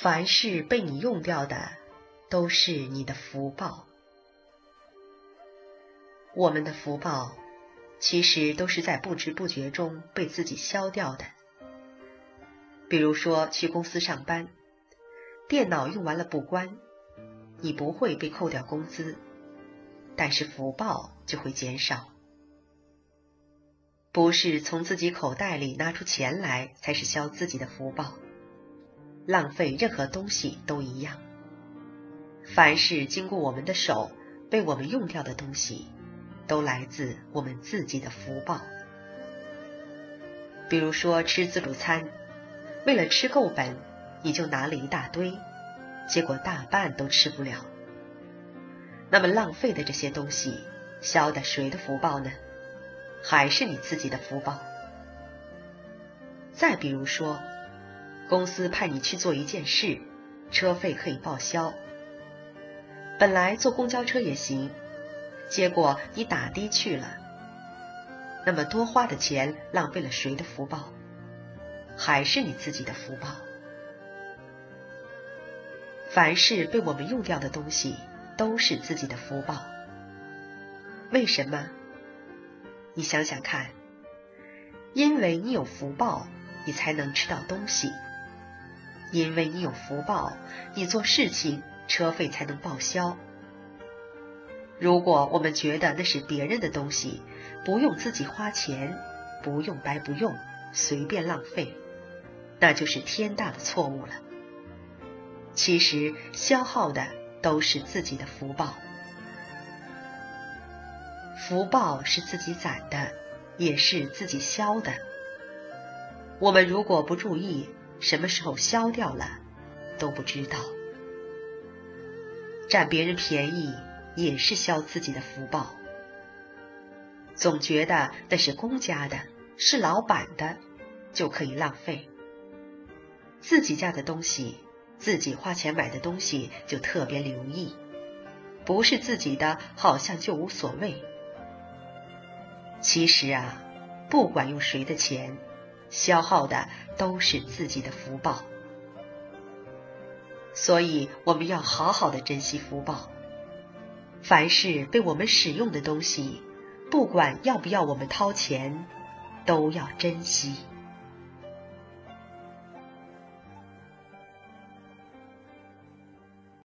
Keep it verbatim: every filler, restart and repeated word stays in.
凡是被你用掉的，都是你的福报。我们的福报，其实都是在不知不觉中被自己消掉的。比如说去公司上班，电脑用完了不关，你不会被扣掉工资，但是福报就会减少。不是从自己口袋里拿出钱来才是消自己的福报，浪费任何东西都一样。凡是经过我们的手被我们用掉的东西，都来自我们自己的福报。比如说吃自助餐，为了吃够本，你就拿了一大堆，结果大半都吃不了。那么浪费的这些东西，消的谁的福报呢？还是你自己的福报。再比如说，公司派你去做一件事，车费可以报销。本来坐公交车也行，结果你打的去了，那么多花的钱浪费了谁的福报？还是你自己的福报。凡是被我们用掉的东西，都是自己的福报。为什么？你想想看，因为你有福报，你才能吃到东西；因为你有福报，你做事情车费才能报销。如果我们觉得那是别人的东西，不用自己花钱，不用白不用，随便浪费，那就是天大的错误了。其实消耗的都是自己的福报。福报是自己攒的，也是自己消的。我们如果不注意，什么时候消掉了都不知道。占别人便宜也是消自己的福报。总觉得那是公家的，是老板的，就可以浪费。自己家的东西，自己花钱买的东西就特别留意，不是自己的好像就无所谓。其实啊，不管用谁的钱，消耗的都是自己的福报。所以我们要好好的珍惜福报。凡是被我们使用的东西，不管要不要我们掏钱，都要珍惜。